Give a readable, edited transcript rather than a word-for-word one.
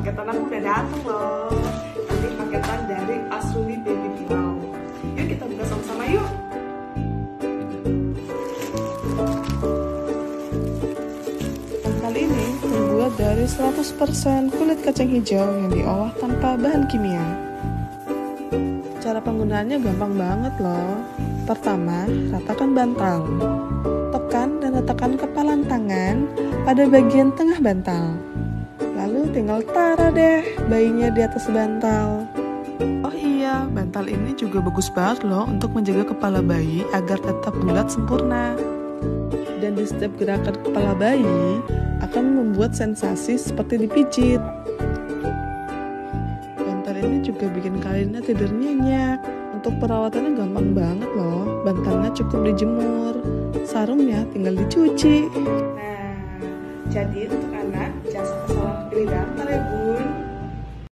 paketan aku udah datang loh. Ini paketan dari Asruli Baby Pillow. Yuk kita buka sama-sama yuk. Bantal ini terbuat dari 100% kulit kacang hijau yang diolah tanpa bahan kimia. Cara penggunaannya gampang banget loh. Pertama, ratakan bantal. Tekan dan letakkan kepalan tangan pada bagian tengah bantal. Lalu tinggal taruh deh bayinya di atas bantal. Oh iya, bantal ini juga bagus banget loh untuk menjaga kepala bayi agar tetap bulat sempurna. Dan di setiap gerakan kepala bayi akan membuat sensasi seperti dipijit. Bantal ini juga bikin kalian tidur nyenyak. Untuk perawatannya gampang banget loh. Bantalnya cukup dijemur, sarungnya tinggal dicuci. Nah, jadi untuk anak jangan sampai salah pilih bantal ya Bu.